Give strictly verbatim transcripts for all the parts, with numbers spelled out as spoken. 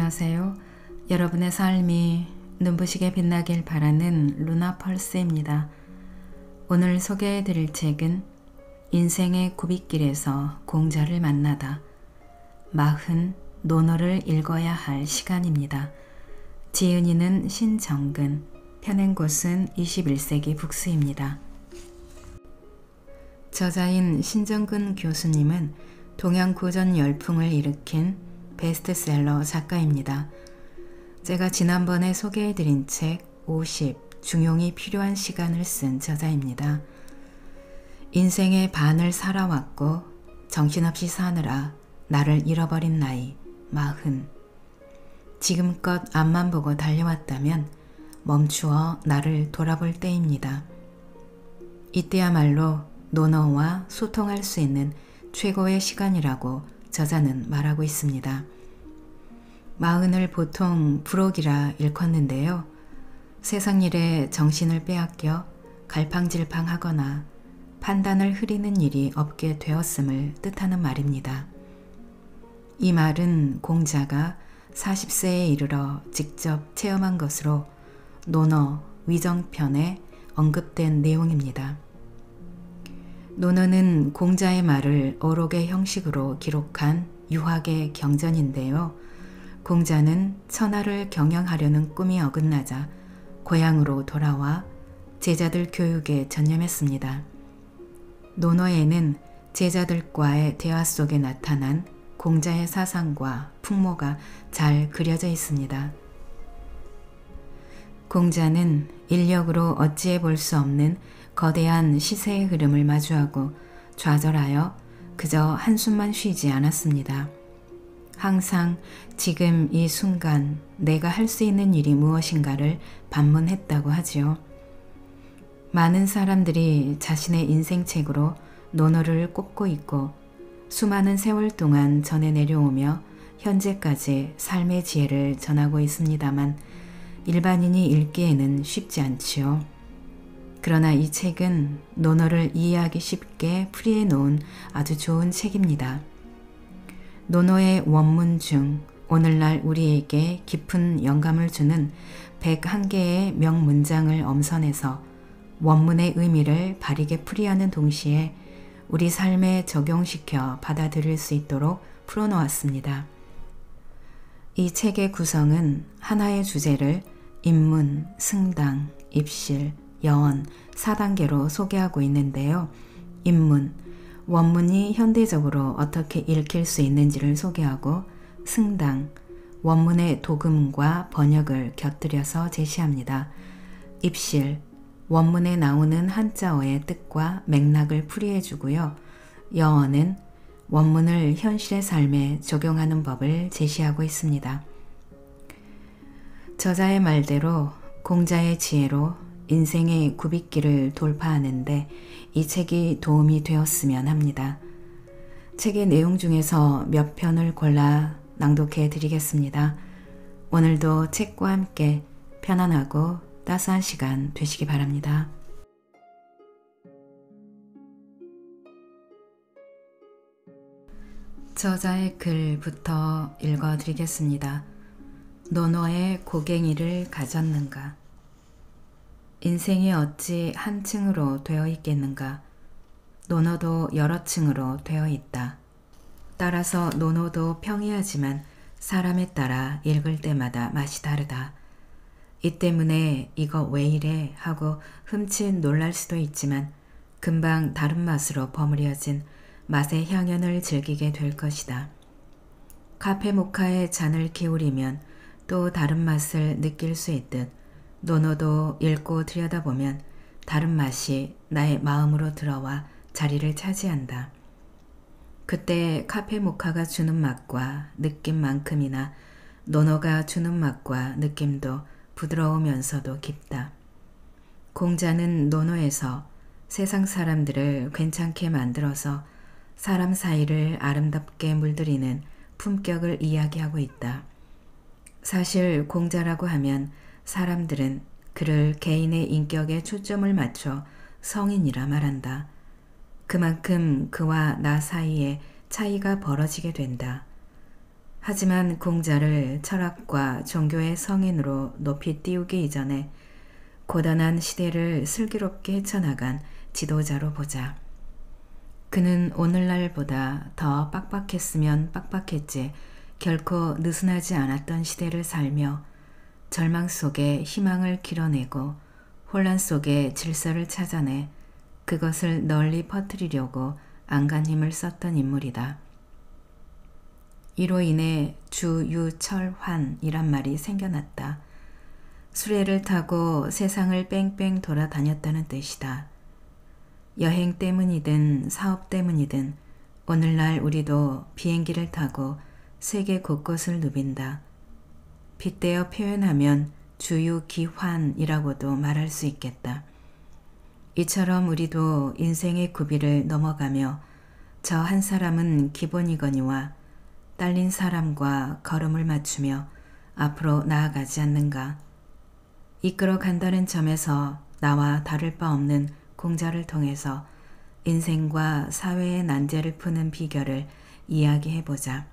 안녕하세요. 여러분의 삶이 눈부시게 빛나길 바라는 루나 펄스입니다. 오늘 소개해 드릴 책은 인생의 고빗길에서 공자를 만나다. 마흔 논어를 읽어야 할 시간입니다. 지은이는 신정근, 펴낸 곳은 이십일 세기 북스입니다. 저자인 신정근 교수님은 동양 고전 열풍을 일으킨 베스트셀러 작가입니다. 제가 지난번에 소개해드린 책 오십 중용이 필요한 시간을 쓴 저자입니다. 인생의 반을 살아왔고 정신없이 사느라 나를 잃어버린 나이 마흔. 지금껏 앞만 보고 달려왔다면 멈추어 나를 돌아볼 때입니다. 이때야말로 논어와 소통할 수 있는 최고의 시간이라고 저자는 말하고 있습니다. 마흔을 보통 불혹이라 일컫는데요. 세상 일에 정신을 빼앗겨 갈팡질팡하거나 판단을 흐리는 일이 없게 되었음을 뜻하는 말입니다. 이 말은 공자가 사십 세에 이르러 직접 체험한 것으로 논어 위정편에 언급된 내용입니다. 논어는 공자의 말을 어록의 형식으로 기록한 유학의 경전인데요. 공자는 천하를 경영하려는 꿈이 어긋나자 고향으로 돌아와 제자들 교육에 전념했습니다. 논어에는 제자들과의 대화 속에 나타난 공자의 사상과 풍모가 잘 그려져 있습니다. 공자는 인력으로 어찌해 볼 수 없는 거대한 시세의 흐름을 마주하고 좌절하여 그저 한숨만 쉬지 않았습니다. 항상 지금 이 순간 내가 할 수 있는 일이 무엇인가를 반문했다고 하지요. 많은 사람들이 자신의 인생책으로 논어를 꼽고 있고 수많은 세월 동안 전해 내려오며 현재까지 삶의 지혜를 전하고 있습니다만 일반인이 읽기에는 쉽지 않지요. 그러나 이 책은 논어를 이해하기 쉽게 풀이해 놓은 아주 좋은 책입니다. 논어의 원문 중 오늘날 우리에게 깊은 영감을 주는 백일 개의 명문장을 엄선해서 원문의 의미를 바르게 풀이하는 동시에 우리 삶에 적용시켜 받아들일 수 있도록 풀어놓았습니다. 이 책의 구성은 하나의 주제를 인문, 승당, 입실, 여언 사 단계로 소개하고 있는데요. 인문, 원문이 현대적으로 어떻게 읽힐 수 있는지를 소개하고 승당, 원문의 도금과 번역을 곁들여서 제시합니다. 입실, 원문에 나오는 한자어의 뜻과 맥락을 풀이해주고요. 여언은 원문을 현실의 삶에 적용하는 법을 제시하고 있습니다. 저자의 말대로 공자의 지혜로 인생의 굽잇길을 돌파하는데 이 책이 도움이 되었으면 합니다. 책의 내용 중에서 몇 편을 골라 낭독해 드리겠습니다. 오늘도 책과 함께 편안하고 따스한 시간 되시기 바랍니다. 저자의 글부터 읽어 드리겠습니다. 논어의 고갱이를 가졌는가? 인생이 어찌 한 층으로 되어 있겠는가? 논어도 여러 층으로 되어 있다. 따라서 논어도 평이하지만 사람에 따라 읽을 때마다 맛이 다르다. 이 때문에 이거 왜 이래 하고 흠칫 놀랄 수도 있지만 금방 다른 맛으로 버무려진 맛의 향연을 즐기게 될 것이다. 카페 모카에 잔을 기울이면 또 다른 맛을 느낄 수 있듯 논어도 읽고 들여다보면 다른 맛이 나의 마음으로 들어와 자리를 차지한다. 그때 카페 모카가 주는 맛과 느낌만큼이나 논어가 주는 맛과 느낌도 부드러우면서도 깊다. 공자는 논어에서 세상 사람들을 괜찮게 만들어서 사람 사이를 아름답게 물들이는 품격을 이야기하고 있다. 사실 공자라고 하면 사람들은 그를 개인의 인격에 초점을 맞춰 성인이라 말한다. 그만큼 그와 나 사이에 차이가 벌어지게 된다. 하지만 공자를 철학과 종교의 성인으로 높이 띄우기 이전에 고단한 시대를 슬기롭게 헤쳐나간 지도자로 보자. 그는 오늘날보다 더 빡빡했으면 빡빡했지 결코 느슨하지 않았던 시대를 살며 절망 속에 희망을 길어내고 혼란 속에 질서를 찾아내 그것을 널리 퍼뜨리려고 안간 힘을 썼던 인물이다. 이로 인해 주유철환이란 말이 생겨났다. 수레를 타고 세상을 뺑뺑 돌아다녔다는 뜻이다. 여행 때문이든 사업 때문이든 오늘날 우리도 비행기를 타고 세계 곳곳을 누빈다. 빗대어 표현하면 주유기환이라고도 말할 수 있겠다. 이처럼 우리도 인생의 구비를 넘어가며 저 한 사람은 기본이거니와 딸린 사람과 걸음을 맞추며 앞으로 나아가지 않는가. 이끌어 간다는 점에서 나와 다를 바 없는 공자를 통해서 인생과 사회의 난제를 푸는 비결을 이야기해보자.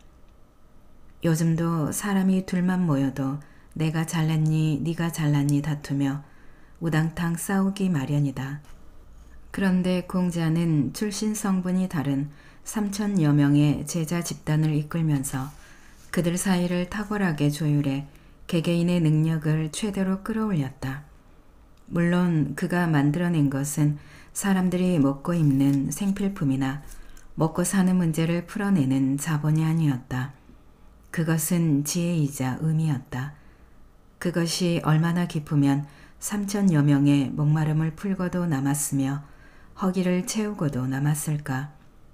요즘도 사람이 둘만 모여도 내가 잘났니 네가 잘났니 다투며 우당탕 싸우기 마련이다. 그런데 공자는 출신 성분이 다른 삼천여 명의 제자 집단을 이끌면서 그들 사이를 탁월하게 조율해 개개인의 능력을 최대로 끌어올렸다. 물론 그가 만들어낸 것은 사람들이 먹고 입는 생필품이나 먹고 사는 문제를 풀어내는 자본이 아니었다. 그것은 지혜이자 의미였다. 그것이 얼마나 깊으면 삼천여 명의 목마름을 풀고도 남았으며 허기를 채우고도 남았을까.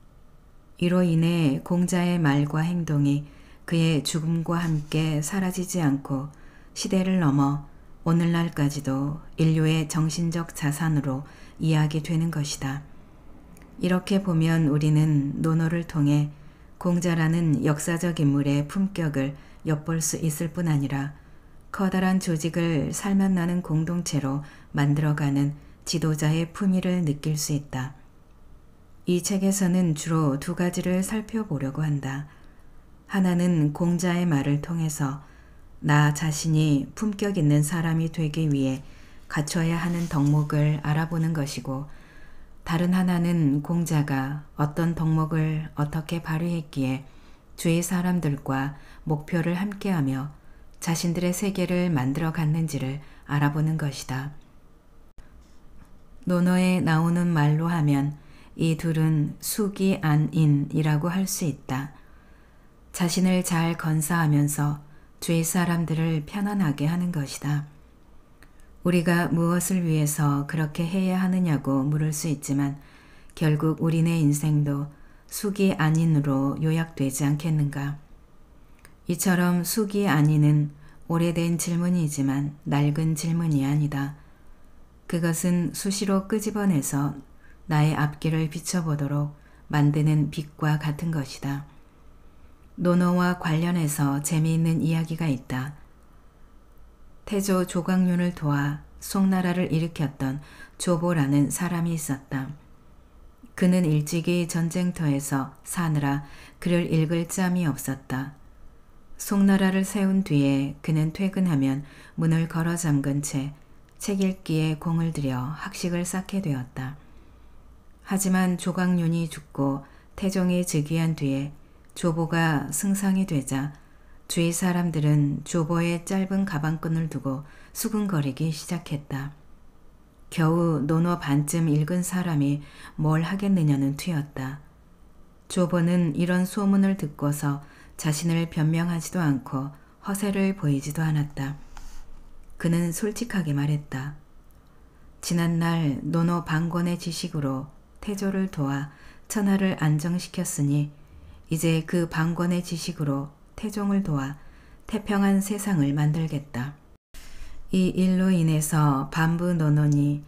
이로 인해 공자의 말과 행동이 그의 죽음과 함께 사라지지 않고 시대를 넘어 오늘날까지도 인류의 정신적 자산으로 이야기되는 것이다. 이렇게 보면 우리는 논어를 통해 공자라는 역사적 인물의 품격을 엿볼 수 있을 뿐 아니라 커다란 조직을 살맛나는 공동체로 만들어가는 지도자의 품위를 느낄 수 있다. 이 책에서는 주로 두 가지를 살펴보려고 한다. 하나는 공자의 말을 통해서 나 자신이 품격 있는 사람이 되기 위해 갖춰야 하는 덕목을 알아보는 것이고, 다른 하나는 공자가 어떤 덕목을 어떻게 발휘했기에 주위 사람들과 목표를 함께하며 자신들의 세계를 만들어 갔는지를 알아보는 것이다. 논어에 나오는 말로 하면 이 둘은 수기안인이라고 할 수 있다. 자신을 잘 건사하면서 주위 사람들을 편안하게 하는 것이다. 우리가 무엇을 위해서 그렇게 해야 하느냐고 물을 수 있지만 결국 우리네 인생도 수기안인으로 요약되지 않겠는가. 이처럼 수기안인은 오래된 질문이지만 낡은 질문이 아니다. 그것은 수시로 끄집어내서 나의 앞길을 비춰보도록 만드는 빛과 같은 것이다. 논어와 관련해서 재미있는 이야기가 있다. 태조 조광윤을 도와 송나라를 일으켰던 조보라는 사람이 있었다. 그는 일찍이 전쟁터에서 사느라 글을 읽을 짬이 없었다. 송나라를 세운 뒤에 그는 퇴근하면 문을 걸어 잠근 채 책 읽기에 공을 들여 학식을 쌓게 되었다. 하지만 조광윤이 죽고 태종이 즉위한 뒤에 조보가 승상이 되자 주위 사람들은 조보의 짧은 가방끈을 두고 수근거리기 시작했다. 겨우 논어 반쯤 읽은 사람이 뭘 하겠느냐는 투였다. 조보는 이런 소문을 듣고서 자신을 변명하지도 않고 허세를 보이지도 않았다. 그는 솔직하게 말했다. 지난날 논어 방권의 지식으로 태조를 도와 천하를 안정시켰으니 이제 그 방권의 지식으로 태종을 도와 태평한 세상을 만들겠다. 이 일로 인해서 반부논어니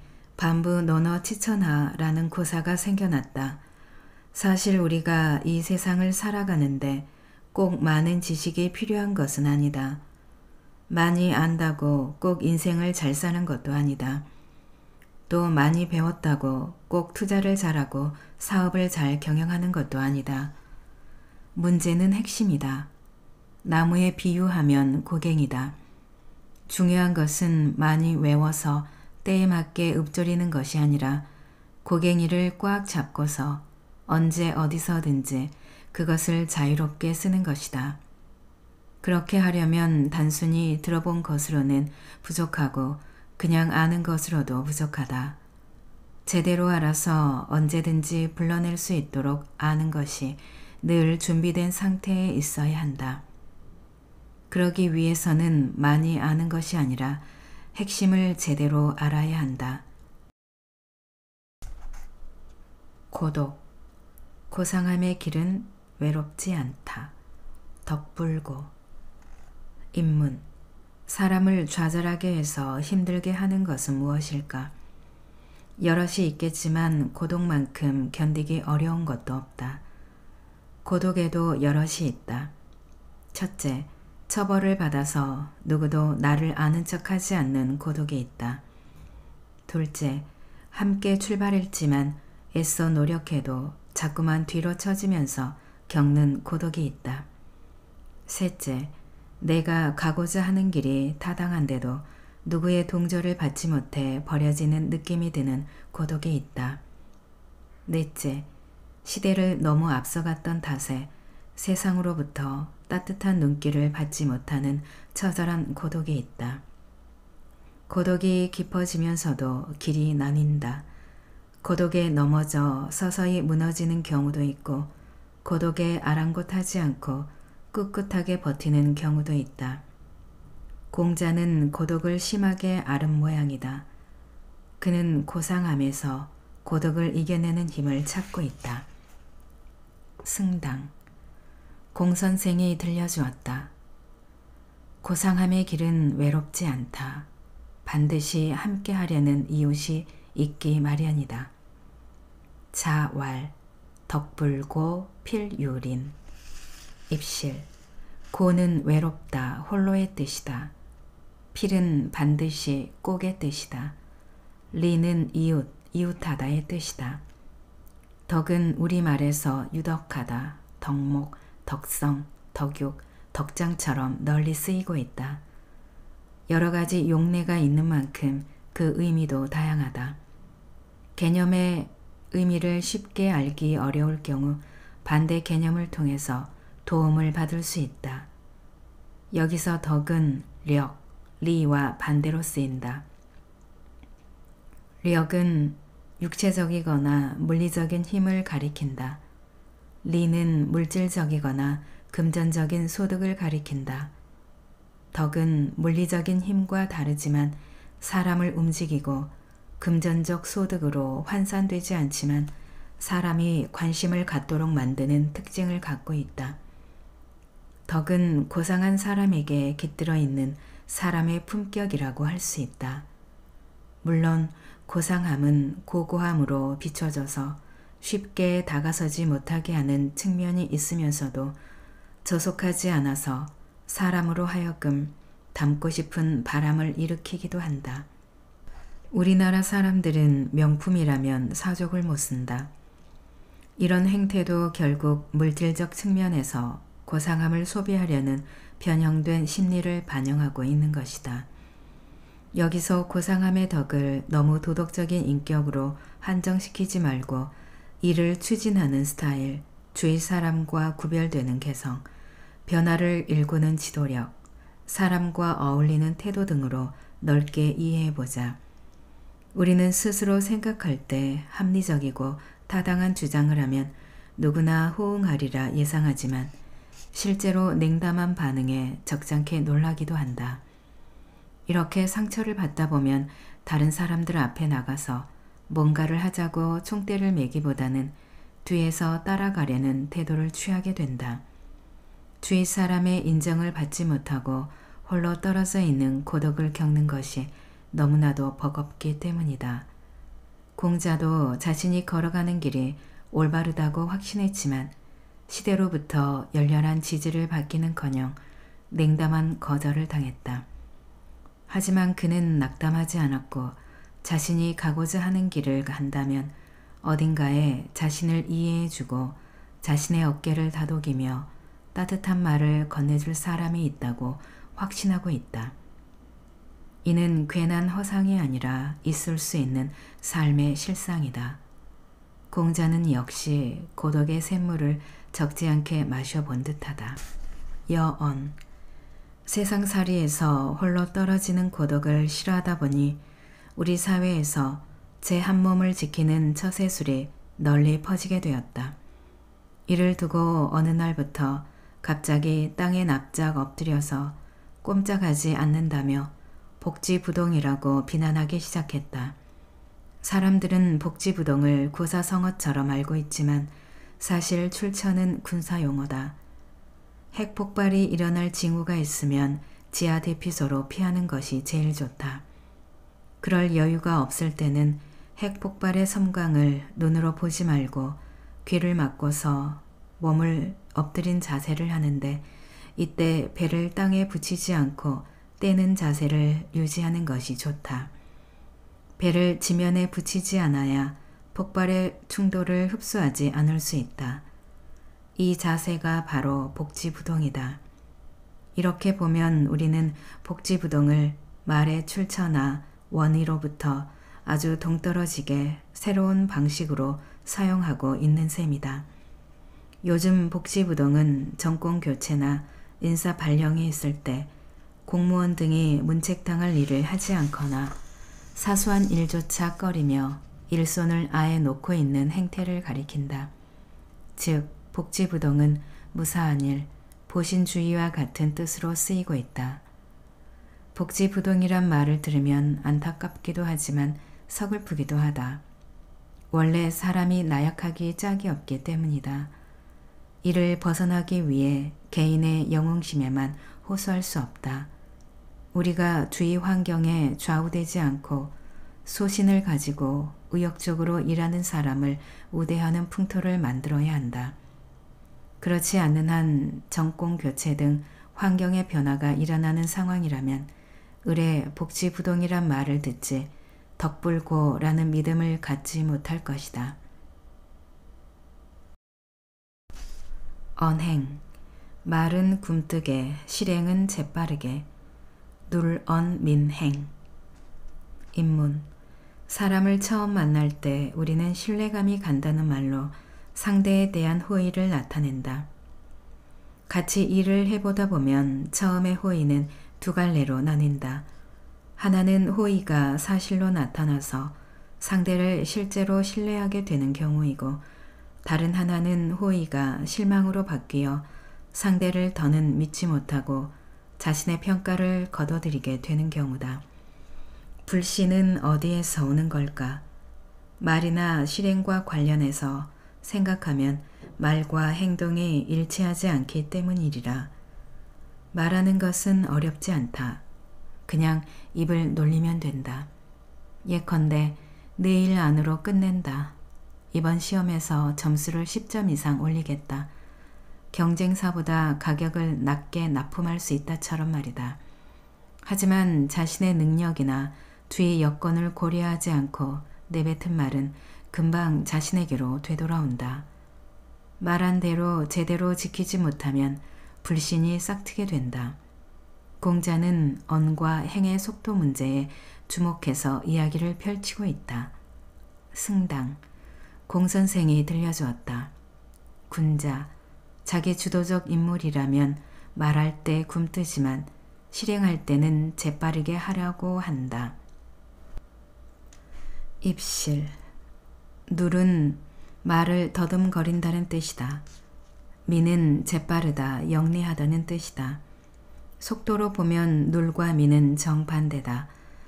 반부논어치천하라는 고사가 생겨났다. 사실 우리가 이 세상을 살아가는데 꼭 많은 지식이 필요한 것은 아니다. 많이 안다고 꼭 인생을 잘 사는 것도 아니다. 또 많이 배웠다고 꼭 투자를 잘하고 사업을 잘 경영하는 것도 아니다. 문제는 핵심이다. 나무에 비유하면 고갱이다. 중요한 것은 많이 외워서 때에 맞게 읊조리는 것이 아니라 고갱이를 꽉 잡고서 언제 어디서든지 그것을 자유롭게 쓰는 것이다. 그렇게 하려면 단순히 들어본 것으로는 부족하고 그냥 아는 것으로도 부족하다. 제대로 알아서 언제든지 불러낼 수 있도록 아는 것이 늘 준비된 상태에 있어야 한다. 그러기 위해서는 많이 아는 것이 아니라 핵심을 제대로 알아야 한다. 고독. 고상함의 길은 외롭지 않다. 덕불고. 입문. 사람을 좌절하게 해서 힘들게 하는 것은 무엇일까? 여럿이 있겠지만 고독만큼 견디기 어려운 것도 없다. 고독에도 여럿이 있다. 첫째, 처벌을 받아서 누구도 나를 아는 척하지 않는 고독이 있다. 둘째, 함께 출발했지만 애써 노력해도 자꾸만 뒤로 처지면서 겪는 고독이 있다. 셋째, 내가 가고자 하는 길이 타당한데도 누구의 동조를 받지 못해 버려지는 느낌이 드는 고독이 있다. 넷째, 시대를 너무 앞서갔던 탓에 세상으로부터 따뜻한 눈길을 받지 못하는 처절한 고독이 있다. 고독이 깊어지면서도 길이 나뉜다. 고독에 넘어져 서서히 무너지는 경우도 있고 고독에 아랑곳하지 않고 꿋꿋하게 버티는 경우도 있다. 공자는 고독을 심하게 앓은 모양이다. 그는 고상함에서 고독을 이겨내는 힘을 찾고 있다. 승당. 공선생이 들려주었다. 고상함의 길은 외롭지 않다. 반드시 함께 하려는 이웃이 있기 마련이다. 자왈. 덕불고 필유린. 입실. 고는 외롭다 홀로의 뜻이다. 필은 반드시 꼭의 뜻이다. 리는 이웃, 이웃하다의 뜻이다. 덕은 우리말에서 유덕하다, 덕목, 덕성, 덕육, 덕장처럼 널리 쓰이고 있다. 여러 가지 용례가 있는 만큼 그 의미도 다양하다. 개념의 의미를 쉽게 알기 어려울 경우 반대 개념을 통해서 도움을 받을 수 있다. 여기서 덕은 력, 리와 반대로 쓰인다. 력은 육체적이거나 물리적인 힘을 가리킨다. 리는 물질적이거나 금전적인 소득을 가리킨다. 덕은 물리적인 힘과 다르지만 사람을 움직이고 금전적 소득으로 환산되지 않지만 사람이 관심을 갖도록 만드는 특징을 갖고 있다. 덕은 고상한 사람에게 깃들어 있는 사람의 품격이라고 할 수 있다. 물론 고상함은 고고함으로 비춰져서 쉽게 다가서지 못하게 하는 측면이 있으면서도 저속하지 않아서 사람으로 하여금 닮고 싶은 바람을 일으키기도 한다. 우리나라 사람들은 명품이라면 사족을 못 쓴다. 이런 행태도 결국 물질적 측면에서 고상함을 소비하려는 변형된 심리를 반영하고 있는 것이다. 여기서 고상함의 덕을 너무 도덕적인 인격으로 한정시키지 말고 이를 추진하는 스타일, 주위 사람과 구별되는 개성, 변화를 일구는 지도력, 사람과 어울리는 태도 등으로 넓게 이해해보자. 우리는 스스로 생각할 때 합리적이고 타당한 주장을 하면 누구나 호응하리라 예상하지만 실제로 냉담한 반응에 적잖게 놀라기도 한다. 이렇게 상처를 받다 보면 다른 사람들 앞에 나가서 뭔가를 하자고 총대를 매기보다는 뒤에서 따라가려는 태도를 취하게 된다. 주위 사람의 인정을 받지 못하고 홀로 떨어져 있는 고독을 겪는 것이 너무나도 버겁기 때문이다. 공자도 자신이 걸어가는 길이 올바르다고 확신했지만 시대로부터 열렬한 지지를 받기는커녕 냉담한 거절을 당했다. 하지만 그는 낙담하지 않았고 자신이 가고자 하는 길을 간다면 어딘가에 자신을 이해해주고 자신의 어깨를 다독이며 따뜻한 말을 건네줄 사람이 있다고 확신하고 있다. 이는 괜한 허상이 아니라 있을 수 있는 삶의 실상이다. 공자는 역시 고독의 샘물을 적지 않게 마셔본 듯하다. 여언. 세상살이에서 홀로 떨어지는 고독을 싫어하다 보니 우리 사회에서 제 한 몸을 지키는 처세술이 널리 퍼지게 되었다. 이를 두고 어느 날부터 갑자기 땅에 납작 엎드려서 꼼짝하지 않는다며 복지부동이라고 비난하기 시작했다. 사람들은 복지부동을 구사성어처럼 알고 있지만 사실 출처는 군사용어다. 핵폭발이 일어날 징후가 있으면 지하 대피소로 피하는 것이 제일 좋다. 그럴 여유가 없을 때는 핵폭발의 섬광을 눈으로 보지 말고 귀를 막고서 몸을 엎드린 자세를 하는데 이때 배를 땅에 붙이지 않고 떼는 자세를 유지하는 것이 좋다. 배를 지면에 붙이지 않아야 폭발의 충돌을 흡수하지 않을 수 있다. 이 자세가 바로 복지부동이다. 이렇게 보면 우리는 복지부동을 말의 출처나 원의로부터 아주 동떨어지게 새로운 방식으로 사용하고 있는 셈이다. 요즘 복지부동은 정권교체나 인사 발령이 있을 때 공무원 등이 문책당할 일을 하지 않거나 사소한 일조차 꺼리며 일손을 아예 놓고 있는 행태를 가리킨다. 즉 복지부동은 무사한 일, 보신주의와 같은 뜻으로 쓰이고 있다. 복지부동이란 말을 들으면 안타깝기도 하지만 서글프기도 하다. 원래 사람이 나약하기 짝이 없기 때문이다. 이를 벗어나기 위해 개인의 영웅심에만 호소할 수 없다. 우리가 주위 환경에 좌우되지 않고 소신을 가지고 의욕적으로 일하는 사람을 우대하는 풍토를 만들어야 한다. 그렇지 않는 한 정권 교체 등 환경의 변화가 일어나는 상황이라면 을의 복지부동이란 말을 듣지 덕불고라는 믿음을 갖지 못할 것이다. 언행. 말은 굼뜨게, 실행은 재빠르게. 눌언민행. 인문. 사람을 처음 만날 때 우리는 신뢰감이 간다는 말로 상대에 대한 호의를 나타낸다. 같이 일을 해보다 보면 처음의 호의는 두 갈래로 나뉜다. 하나는 호의가 사실로 나타나서 상대를 실제로 신뢰하게 되는 경우이고 다른 하나는 호의가 실망으로 바뀌어 상대를 더는 믿지 못하고 자신의 평가를 거둬들이게 되는 경우다. 불신은 어디에서 오는 걸까? 말이나 실행과 관련해서 생각하면 말과 행동이 일치하지 않기 때문이리라. 말하는 것은 어렵지 않다. 그냥 입을 놀리면 된다. 예컨대 내일 안으로 끝낸다. 이번 시험에서 점수를 십 점 이상 올리겠다. 경쟁사보다 가격을 낮게 납품할 수 있다처럼 말이다. 하지만 자신의 능력이나 주위 여건을 고려하지 않고 내뱉은 말은 금방 자신에게로 되돌아온다. 말한 대로 제대로 지키지 못하면 불신이 싹트게 된다. 공자는 언과 행의 속도 문제에 주목해서 이야기를 펼치고 있다. 승당. 공선생이 들려주었다. 군자. 자기 주도적 인물이라면 말할 때 굼뜨지만 실행할 때는 재빠르게 하려고 한다. 입실. 눌은 말을 더듬거린다는 뜻이다. 미는 재빠르다, 영리하다는 뜻이다. 속도로 보면 눌과 미는 정반대다.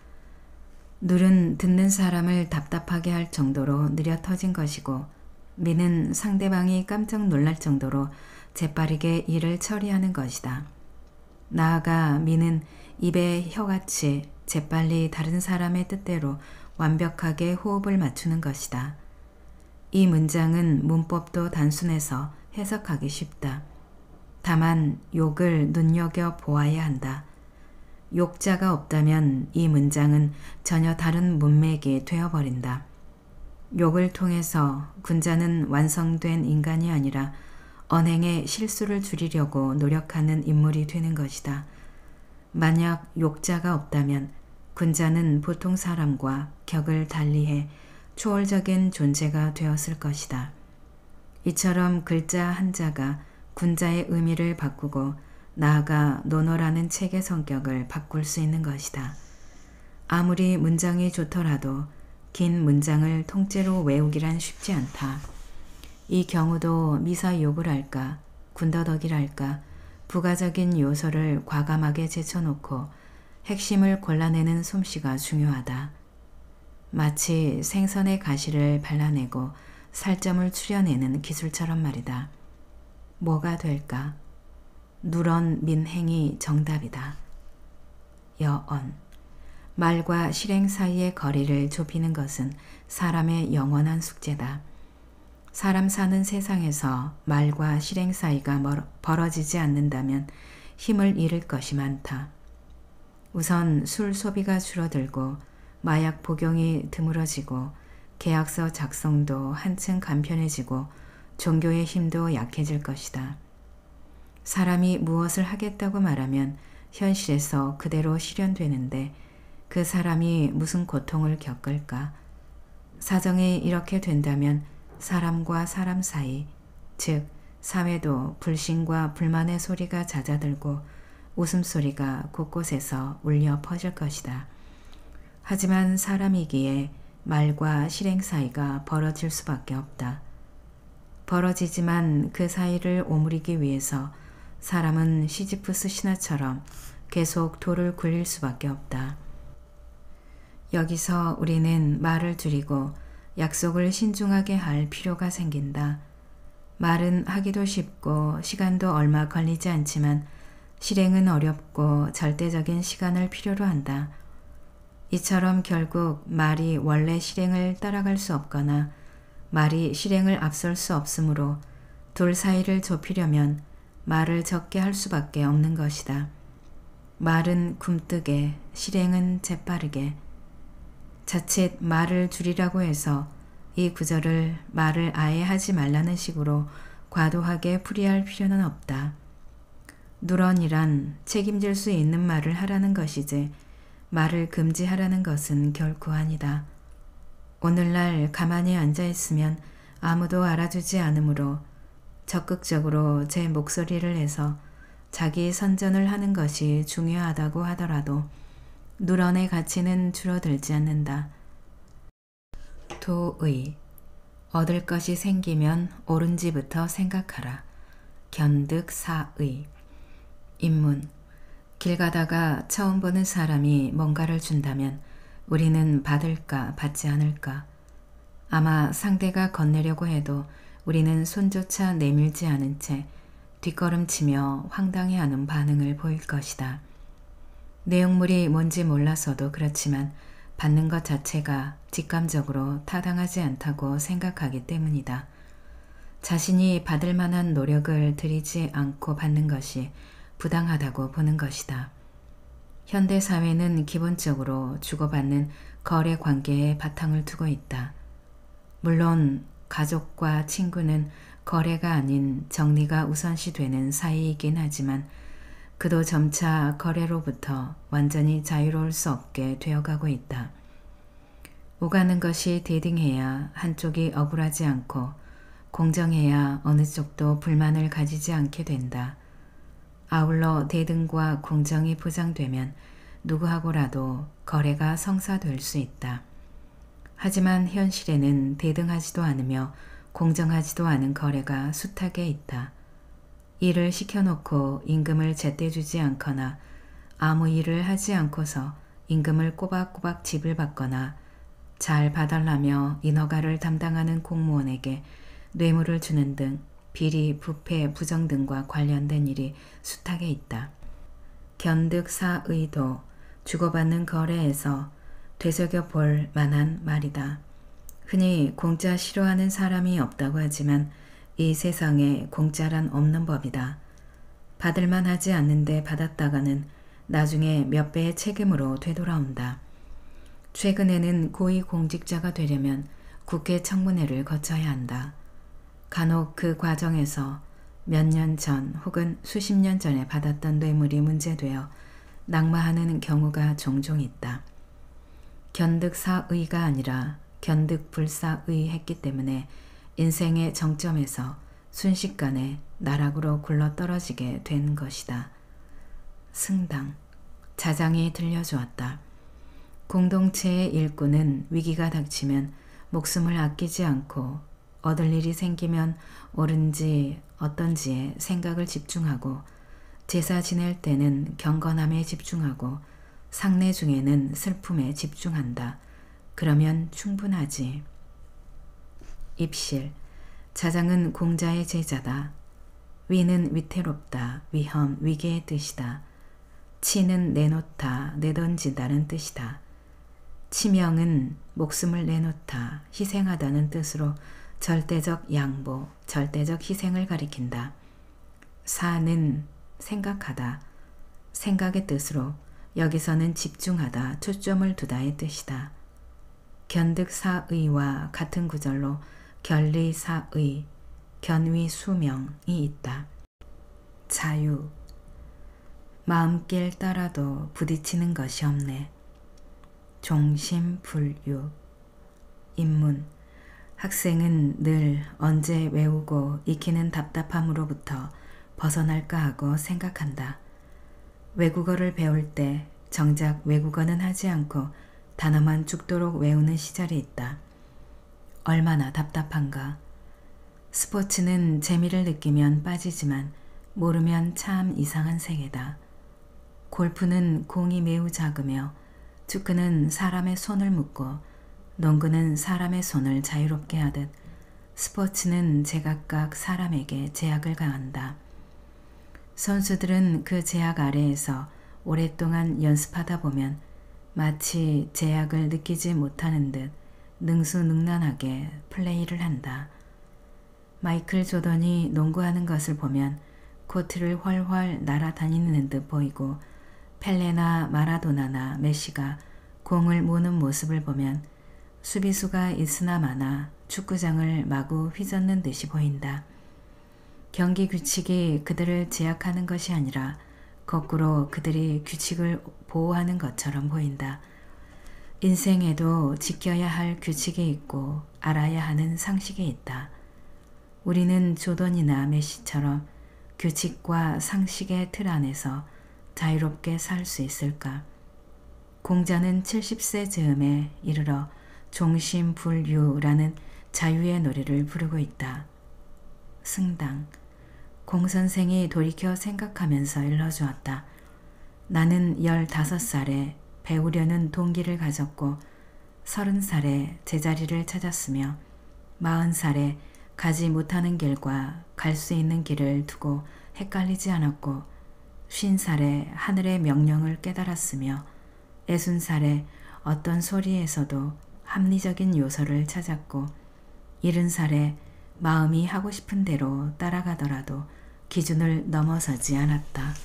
눌은 듣는 사람을 답답하게 할 정도로 느려 터진 것이고 미는 상대방이 깜짝 놀랄 정도로 재빠르게 일을 처리하는 것이다. 나아가 미는 입의 혀같이 재빨리 다른 사람의 뜻대로 완벽하게 호흡을 맞추는 것이다. 이 문장은 문법도 단순해서 해석하기 쉽다. 다만 욕을 눈여겨보아야 한다. 욕자가 없다면 이 문장은 전혀 다른 문맥이 되어버린다. 욕을 통해서 군자는 완성된 인간이 아니라 언행의 실수를 줄이려고 노력하는 인물이 되는 것이다. 만약 욕자가 없다면 군자는 보통 사람과 격을 달리해 초월적인 존재가 되었을 것이다. 이처럼 글자 한자가 군자의 의미를 바꾸고 나아가 논어라는 책의 성격을 바꿀 수 있는 것이다. 아무리 문장이 좋더라도 긴 문장을 통째로 외우기란 쉽지 않다. 이 경우도 미사욕을 할까 군더더기랄까 부가적인 요소를 과감하게 제쳐놓고 핵심을 골라내는 솜씨가 중요하다. 마치 생선의 가시를 발라내고 살점을 추려내는 기술처럼 말이다. 뭐가 될까? 누런 민행이 정답이다. 여언. 말과 실행 사이의 거리를 좁히는 것은 사람의 영원한 숙제다. 사람 사는 세상에서 말과 실행 사이가 멀어, 벌어지지 않는다면 힘을 잃을 것이 많다. 우선 술 소비가 줄어들고 마약 복용이 드물어지고 계약서 작성도 한층 간편해지고 종교의 힘도 약해질 것이다. 사람이 무엇을 하겠다고 말하면 현실에서 그대로 실현되는데 그 사람이 무슨 고통을 겪을까? 사정이 이렇게 된다면 사람과 사람 사이, 즉 사회도 불신과 불만의 소리가 잦아들고 웃음소리가 곳곳에서 울려 퍼질 것이다. 하지만 사람이기에 말과 실행 사이가 벌어질 수밖에 없다. 벌어지지만 그 사이를 오므리기 위해서 사람은 시지프스 신화처럼 계속 돌을 굴릴 수밖에 없다. 여기서 우리는 말을 줄이고 약속을 신중하게 할 필요가 생긴다. 말은 하기도 쉽고 시간도 얼마 걸리지 않지만 실행은 어렵고 절대적인 시간을 필요로 한다. 이처럼 결국 말이 원래 실행을 따라갈 수 없거나 말이 실행을 앞설 수 없으므로 둘 사이를 좁히려면 말을 적게 할 수밖에 없는 것이다. 말은 굼뜨게, 실행은 재빠르게. 자칫 말을 줄이라고 해서 이 구절을 말을 아예 하지 말라는 식으로 과도하게 풀이할 필요는 없다. 누런이란 책임질 수 있는 말을 하라는 것이지 말을 금지하라는 것은 결코 아니다. 오늘날 가만히 앉아있으면 아무도 알아주지 않으므로 적극적으로 제 목소리를 내서 자기 선전을 하는 것이 중요하다고 하더라도 누런의 가치는 줄어들지 않는다. 도의. 얻을 것이 생기면 옳은지부터 생각하라. 견득사의. 인문. 길 가다가 처음 보는 사람이 뭔가를 준다면 우리는 받을까 받지 않을까. 아마 상대가 건네려고 해도 우리는 손조차 내밀지 않은 채 뒷걸음치며 황당해하는 반응을 보일 것이다. 내용물이 뭔지 몰라서도 그렇지만 받는 것 자체가 직감적으로 타당하지 않다고 생각하기 때문이다. 자신이 받을 만한 노력을 들이지 않고 받는 것이 부당하다고 보는 것이다. 현대사회는 기본적으로 주고받는 거래 관계에 바탕을 두고 있다. 물론 가족과 친구는 거래가 아닌 정리가 우선시되는 사이이긴 하지만 그도 점차 거래로부터 완전히 자유로울 수 없게 되어가고 있다. 오가는 것이 대등해야 한쪽이 억울하지 않고 공정해야 어느 쪽도 불만을 가지지 않게 된다. 아울러 대등과 공정이 보장되면 누구하고라도 거래가 성사될 수 있다. 하지만 현실에는 대등하지도 않으며 공정하지도 않은 거래가 숱하게 있다. 일을 시켜놓고 임금을 제때 주지 않거나 아무 일을 하지 않고서 임금을 꼬박꼬박 지불 받거나 잘 봐달라며 인허가를 담당하는 공무원에게 뇌물을 주는 등 비리, 부패, 부정 등과 관련된 일이 숱하게 있다. 견득사의도 주고받는 거래에서 되새겨 볼 만한 말이다. 흔히 공짜 싫어하는 사람이 없다고 하지만 이 세상에 공짜란 없는 법이다. 받을만 하지 않는데 받았다가는 나중에 몇 배의 책임으로 되돌아온다. 최근에는 고위공직자가 되려면 국회 청문회를 거쳐야 한다. 간혹 그 과정에서 몇 년 전 혹은 수십 년 전에 받았던 뇌물이 문제되어 낙마하는 경우가 종종 있다. 견득사의가 아니라 견득불사의 했기 때문에 인생의 정점에서 순식간에 나락으로 굴러떨어지게 된 것이다. 승당, 자장이 들려주었다. 공동체의 일꾼은 위기가 닥치면 목숨을 아끼지 않고 얻을 일이 생기면 옳은지 어떤지에 생각을 집중하고 제사 지낼 때는 경건함에 집중하고 상례 중에는 슬픔에 집중한다. 그러면 충분하지. 입실, 자장은 공자의 제자다. 위는 위태롭다. 위험, 위계의 뜻이다. 치는 내놓다, 내던진다는 뜻이다. 치명은 목숨을 내놓다, 희생하다는 뜻으로 절대적 양보, 절대적 희생을 가리킨다. 사는 생각하다, 생각의 뜻으로 여기서는 집중하다, 초점을 두다의 뜻이다. 견득사의와 같은 구절로 견리사의, 견위수명이 있다. 자유, 마음길 따라도 부딪히는 것이 없네. 종심불유, 입문, 학생은 늘 언제 외우고 익히는 답답함으로부터 벗어날까 하고 생각한다. 외국어를 배울 때 정작 외국어는 하지 않고 단어만 죽도록 외우는 시절이 있다. 얼마나 답답한가. 스포츠는 재미를 느끼면 빠지지만 모르면 참 이상한 세계다. 골프는 공이 매우 작으며 축구는 사람의 손을 묶고 농구는 사람의 손을 자유롭게 하듯 스포츠는 제각각 사람에게 제약을 가한다. 선수들은 그 제약 아래에서 오랫동안 연습하다 보면 마치 제약을 느끼지 못하는 듯 능수능란하게 플레이를 한다. 마이클 조던이 농구하는 것을 보면 코트를 훨훨 날아다니는 듯 보이고 펠레나 마라도나나 메시가 공을 모는 모습을 보면 수비수가 있으나 마나 축구장을 마구 휘젓는 듯이 보인다. 경기 규칙이 그들을 제약하는 것이 아니라 거꾸로 그들이 규칙을 보호하는 것처럼 보인다. 인생에도 지켜야 할 규칙이 있고 알아야 하는 상식이 있다. 우리는 조던이나 메시처럼 규칙과 상식의 틀 안에서 자유롭게 살 수 있을까? 공자는 칠십 세 즈음에 이르러 종심불유라는 자유의 노래를 부르고 있다. 승당, 공선생이 돌이켜 생각하면서 일러주었다. 나는 열다섯 살에 배우려는 동기를 가졌고 서른 살에 제자리를 찾았으며 마흔 살에 가지 못하는 길과 갈 수 있는 길을 두고 헷갈리지 않았고 쉰 살에 하늘의 명령을 깨달았으며 애순 살에 어떤 소리에서도 합리적인 요소를 찾았고 일흔 살에 마음이 하고 싶은 대로 따라가더라도 기준을 넘어서지 않았다.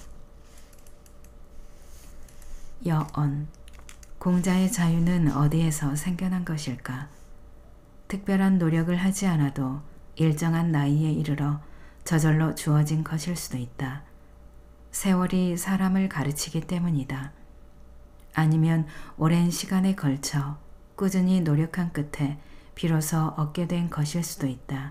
여언, 공자의 자유는 어디에서 생겨난 것일까? 특별한 노력을 하지 않아도 일정한 나이에 이르러 저절로 주어진 것일 수도 있다. 세월이 사람을 가르치기 때문이다. 아니면 오랜 시간에 걸쳐 꾸준히 노력한 끝에 비로소 얻게 된 것일 수도 있다.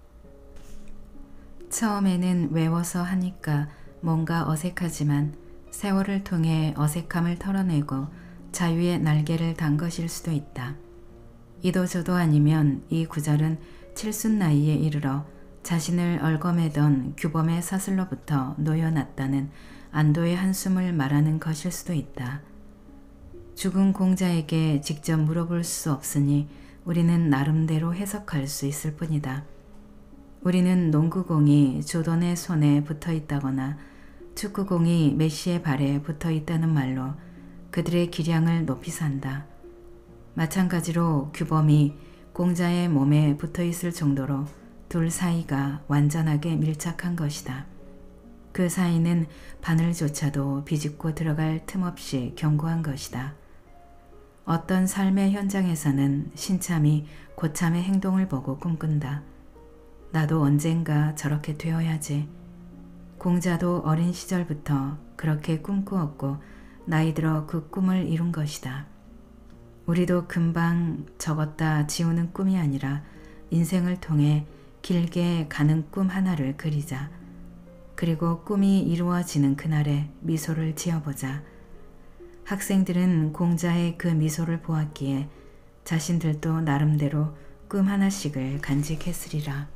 처음에는 외워서 하니까 뭔가 어색하지만 세월을 통해 어색함을 털어내고 자유의 날개를 단 것일 수도 있다. 이도저도 아니면 이 구절은 칠순 나이에 이르러 자신을 얽어매던 규범의 사슬로부터 놓여놨다는 안도의 한숨을 말하는 것일 수도 있다. 죽은 공자에게 직접 물어볼 수 없으니 우리는 나름대로 해석할 수 있을 뿐이다. 우리는 농구공이 조던의 손에 붙어 있다거나 축구공이 메시의 발에 붙어 있다는 말로 그들의 기량을 높이 산다. 마찬가지로 규범이 공자의 몸에 붙어 있을 정도로 둘 사이가 완전하게 밀착한 것이다. 그 사이는 바늘조차도 비집고 들어갈 틈 없이 견고한 것이다. 어떤 삶의 현장에서는 신참이 고참의 행동을 보고 꿈꾼다. 나도 언젠가 저렇게 되어야지. 공자도 어린 시절부터 그렇게 꿈꾸었고 나이 들어 그 꿈을 이룬 것이다. 우리도 금방 적었다 지우는 꿈이 아니라 인생을 통해 길게 가는 꿈 하나를 그리자. 그리고 꿈이 이루어지는 그날에 미소를 지어보자. 학생들은 공자의 그 미소를 보았기에 자신들도 나름대로 꿈 하나씩을 간직했으리라.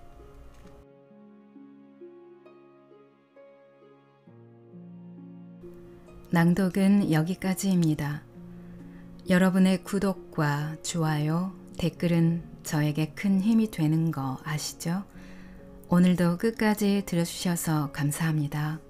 낭독은 여기까지입니다. 여러분의 구독과 좋아요, 댓글은 저에게 큰 힘이 되는 거 아시죠? 오늘도 끝까지 들어주셔서 감사합니다.